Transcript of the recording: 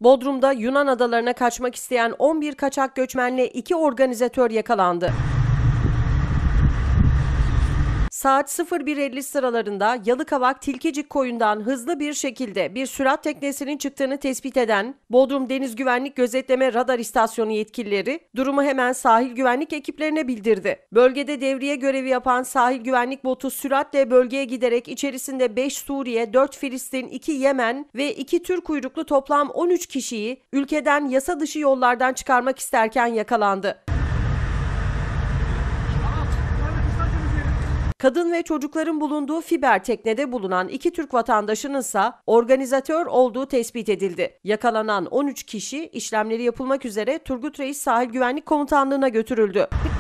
Bodrum'da Yunan adalarına kaçmak isteyen 11 kaçak göçmenle 2 organizatör yakalandı. Saat 01.50 sıralarında Yalıkavak Tilkicik Koyu'ndan hızlı bir şekilde bir sürat teknesinin çıktığını tespit eden Bodrum Deniz Güvenlik Gözetleme Radar İstasyonu yetkilileri durumu hemen sahil güvenlik ekiplerine bildirdi. Bölgede devriye görevi yapan sahil güvenlik botu süratle bölgeye giderek içerisinde 5 Suriye, 4 Filistin, 2 Yemen ve 2 Türk uyruklu toplam 13 kişiyi ülkeden yasa dışı yollardan çıkarmak isterken yakalandı. Kadın ve çocukların bulunduğu fiber teknede bulunan 2 Türk vatandaşının ise organizatör olduğu tespit edildi. Yakalanan 13 kişi işlemleri yapılmak üzere Turgut Reis Sahil Güvenlik Komutanlığı'na götürüldü.